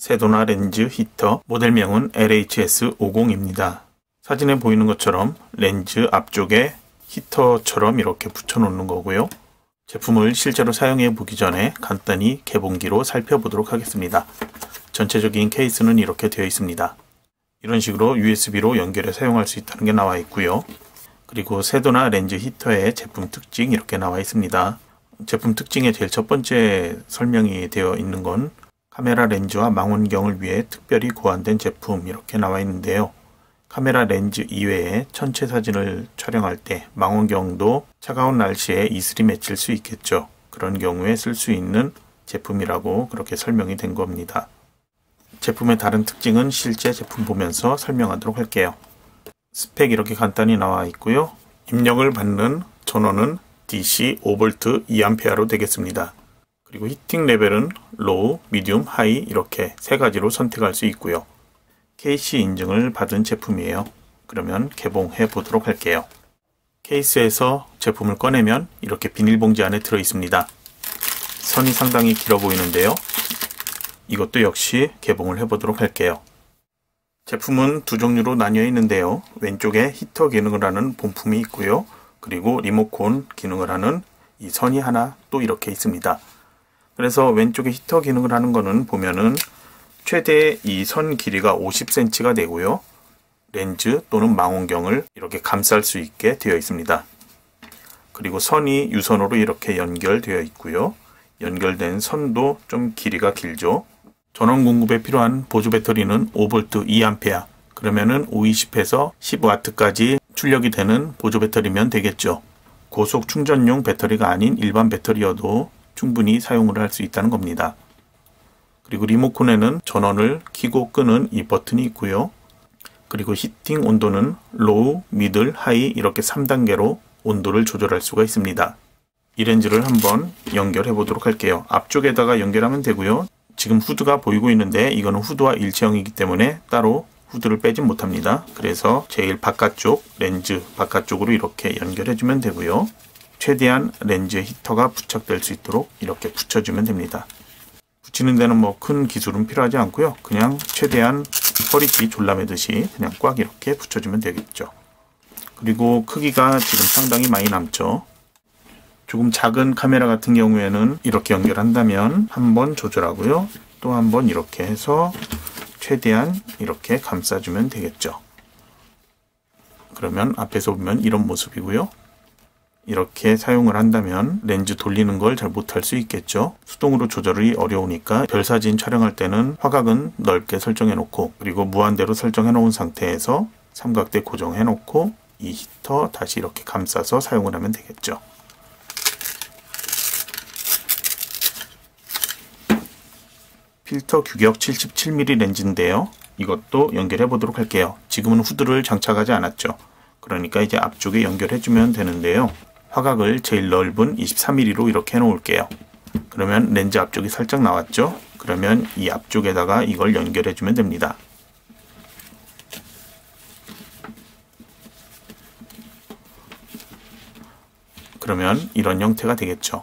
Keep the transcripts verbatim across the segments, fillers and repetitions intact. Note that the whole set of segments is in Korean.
세도나 렌즈 히터, 모델명은 엘 에이치 에스 오십입니다. 사진에 보이는 것처럼 렌즈 앞쪽에 히터처럼 이렇게 붙여 놓는 거고요. 제품을 실제로 사용해 보기 전에 간단히 개봉기로 살펴보도록 하겠습니다. 전체적인 케이스는 이렇게 되어 있습니다. 이런 식으로 유에스비로 연결해 사용할 수 있다는 게 나와 있고요. 그리고 세도나 렌즈 히터의 제품 특징 이렇게 나와 있습니다. 제품 특징의 제일 첫 번째 설명이 되어 있는 건 카메라 렌즈와 망원경을 위해 특별히 고안된 제품 이렇게 나와 있는데요. 카메라 렌즈 이외에 전체 사진을 촬영할 때 망원경도 차가운 날씨에 이슬이 맺힐 수 있겠죠. 그런 경우에 쓸 수 있는 제품이라고 그렇게 설명이 된 겁니다. 제품의 다른 특징은 실제 제품 보면서 설명하도록 할게요. 스펙 이렇게 간단히 나와 있고요. 입력을 받는 전원은 디씨 오 볼트 이 암페어로 되겠습니다. 그리고 히팅 레벨은 로우, 미디움, 하이 이렇게 세 가지로 선택할 수 있고요. 케이씨 인증을 받은 제품이에요. 그러면 개봉해 보도록 할게요. 케이스에서 제품을 꺼내면 이렇게 비닐봉지 안에 들어 있습니다. 선이 상당히 길어 보이는데요. 이것도 역시 개봉을 해 보도록 할게요. 제품은 두 종류로 나뉘어 있는데요. 왼쪽에 히터 기능을 하는 본품이 있고요. 그리고 리모컨 기능을 하는 이 선이 하나 또 이렇게 있습니다. 그래서 왼쪽에 히터 기능을 하는 거는 보면은 최대 이 선 길이가 오십 센티미터가 되고요. 렌즈 또는 망원경을 이렇게 감쌀 수 있게 되어 있습니다. 그리고 선이 유선으로 이렇게 연결되어 있고요. 연결된 선도 좀 길이가 길죠. 전원 공급에 필요한 보조 배터리는 오 볼트 이 암페어, 그러면은 오백이십에서 십 와트까지 출력이 되는 보조 배터리면 되겠죠. 고속 충전용 배터리가 아닌 일반 배터리여도 충분히 사용을 할 수 있다는 겁니다. 그리고 리모컨에는 전원을 켜고 끄는 이 버튼이 있고요. 그리고 히팅 온도는 로우, 미들, 하이 이렇게 삼 단계로 온도를 조절할 수가 있습니다. 이 렌즈를 한번 연결해 보도록 할게요. 앞쪽에다가 연결하면 되고요. 지금 후드가 보이고 있는데 이거는 후드와 일체형이기 때문에 따로 후드를 빼진 못합니다. 그래서 제일 바깥쪽 렌즈 바깥쪽으로 이렇게 연결해 주면 되고요. 최대한 렌즈에 히터가 부착될 수 있도록 이렇게 붙여주면 됩니다. 붙이는 데는 뭐 큰 기술은 필요하지 않고요. 그냥 최대한 허리띠 졸라매듯이 그냥 꽉 이렇게 붙여주면 되겠죠. 그리고 크기가 지금 상당히 많이 남죠. 조금 작은 카메라 같은 경우에는 이렇게 연결한다면 한번 조절하고요. 또 한번 이렇게 해서 최대한 이렇게 감싸주면 되겠죠. 그러면 앞에서 보면 이런 모습이고요. 이렇게 사용을 한다면 렌즈 돌리는 걸 잘 못할 수 있겠죠. 수동으로 조절이 어려우니까 별사진 촬영할 때는 화각은 넓게 설정해 놓고 그리고 무한대로 설정해 놓은 상태에서 삼각대 고정해 놓고 이 히터 다시 이렇게 감싸서 사용을 하면 되겠죠. 필터 규격 칠십칠 밀리미터 렌즈인데요. 이것도 연결해 보도록 할게요. 지금은 후드를 장착하지 않았죠. 그러니까 이제 앞쪽에 연결해 주면 되는데요. 화각을 제일 넓은 이십삼 밀리미터로 이렇게 해 놓을게요. 그러면 렌즈 앞쪽이 살짝 나왔죠. 그러면 이 앞쪽에다가 이걸 연결해 주면 됩니다. 그러면 이런 형태가 되겠죠.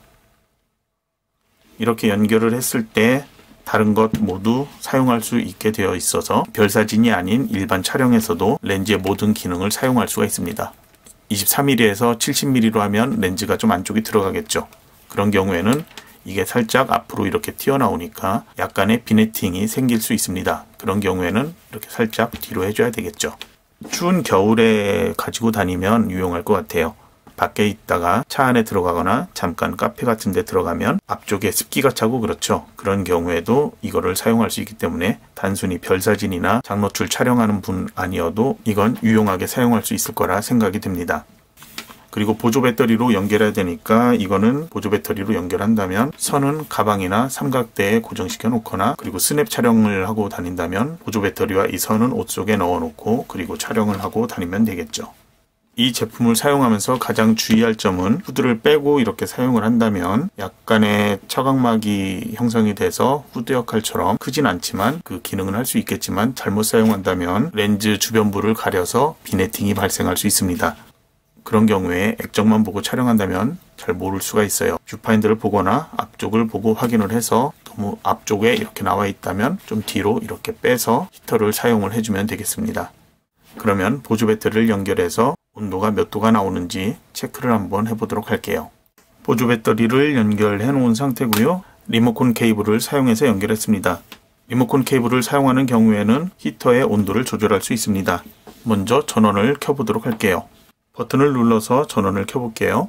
이렇게 연결을 했을 때 다른 것 모두 사용할 수 있게 되어 있어서 별사진이 아닌 일반 촬영에서도 렌즈의 모든 기능을 사용할 수가 있습니다. 이십삼 밀리미터에서 칠십 밀리미터로 하면 렌즈가 좀 안쪽이 들어가겠죠. 그런 경우에는 이게 살짝 앞으로 이렇게 튀어나오니까 약간의 비네팅이 생길 수 있습니다. 그런 경우에는 이렇게 살짝 뒤로 해줘야 되겠죠. 추운 겨울에 가지고 다니면 유용할 것 같아요. 밖에 있다가 차 안에 들어가거나 잠깐 카페 같은 데 들어가면 앞쪽에 습기가 차고 그렇죠. 그런 경우에도 이거를 사용할 수 있기 때문에 단순히 별사진이나 장노출 촬영하는 분 아니어도 이건 유용하게 사용할 수 있을 거라 생각이 듭니다. 그리고 보조 배터리로 연결해야 되니까 이거는 보조 배터리로 연결한다면 선은 가방이나 삼각대에 고정시켜 놓거나 그리고 스냅 촬영을 하고 다닌다면 보조 배터리와 이 선은 옷 속에 넣어 놓고 그리고 촬영을 하고 다니면 되겠죠. 이 제품을 사용하면서 가장 주의할 점은 후드를 빼고 이렇게 사용을 한다면 약간의 차광막이 형성이 돼서 후드 역할처럼 크진 않지만 그 기능은 할 수 있겠지만 잘못 사용한다면 렌즈 주변부를 가려서 비네팅이 발생할 수 있습니다. 그런 경우에 액정만 보고 촬영한다면 잘 모를 수가 있어요. 뷰파인더를 보거나 앞쪽을 보고 확인을 해서 너무 앞쪽에 이렇게 나와 있다면 좀 뒤로 이렇게 빼서 히터를 사용을 해주면 되겠습니다. 그러면 보조 배터리를 연결해서 온도가 몇 도가 나오는지 체크를 한번 해보도록 할게요. 보조 배터리를 연결해 놓은 상태고요. 리모컨 케이블을 사용해서 연결했습니다. 리모컨 케이블을 사용하는 경우에는 히터의 온도를 조절할 수 있습니다. 먼저 전원을 켜보도록 할게요. 버튼을 눌러서 전원을 켜볼게요.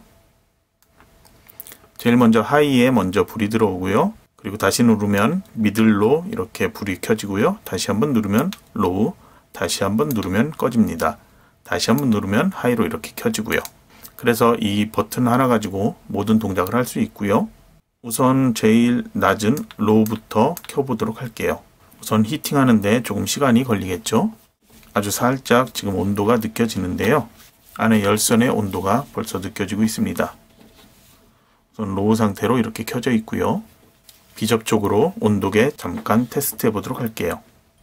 제일 먼저 하이에 먼저 불이 들어오고요. 그리고 다시 누르면 미들로 이렇게 불이 켜지고요. 다시 한번 누르면 로우, 다시 한번 누르면 꺼집니다. 다시 한번 누르면 하이로 이렇게 켜지고요. 그래서 이 버튼 하나 가지고 모든 동작을 할 수 있고요. 우선 제일 낮은 로우부터 켜보도록 할게요. 우선 히팅하는데 조금 시간이 걸리겠죠. 아주 살짝 지금 온도가 느껴지는데요. 안에 열선의 온도가 벌써 느껴지고 있습니다. 우선 로우 상태로 이렇게 켜져 있고요. 비접촉으로 온도계 잠깐 테스트 해보도록 할게요.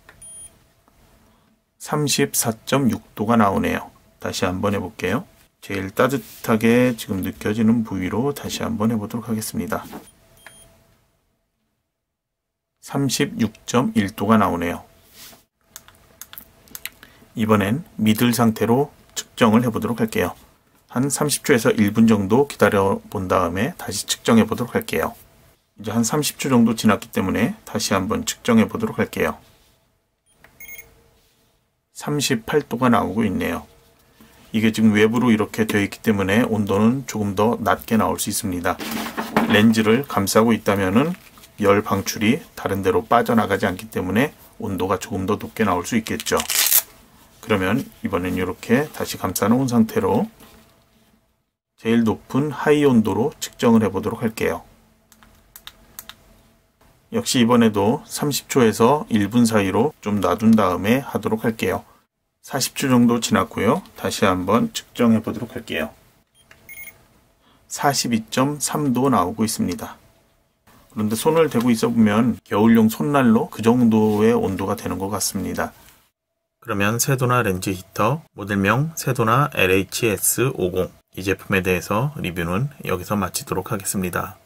삼십사 점 육 도가 나오네요. 다시 한번 해볼게요. 제일 따뜻하게 지금 느껴지는 부위로 다시 한번 해보도록 하겠습니다. 삼십육 점 일 도가 나오네요. 이번엔 미들 상태로 측정을 해보도록 할게요. 한 삼십 초에서 일 분 정도 기다려 본 다음에 다시 측정해 보도록 할게요. 이제 한 삼십 초 정도 지났기 때문에 다시 한번 측정해 보도록 할게요. 삼십팔 도가 나오고 있네요. 이게 지금 외부로 이렇게 되어 있기 때문에 온도는 조금 더 낮게 나올 수 있습니다. 렌즈를 감싸고 있다면은 열 방출이 다른 데로 빠져나가지 않기 때문에 온도가 조금 더 높게 나올 수 있겠죠. 그러면 이번엔 이렇게 다시 감싸 놓은 상태로 제일 높은 하이 온도로 측정을 해 보도록 할게요. 역시 이번에도 삼십 초에서 일 분 사이로 좀 놔둔 다음에 하도록 할게요. 사십 초 정도 지났고요. 다시 한번 측정해 보도록 할게요. 사십이 점 삼 도 나오고 있습니다. 그런데 손을 대고 있어 보면 겨울용 손난로 그 정도의 온도가 되는 것 같습니다. 그러면 세도나 렌즈 히터, 모델명 세도나 엘 에이치 에스 오십 이 제품에 대해서 리뷰는 여기서 마치도록 하겠습니다.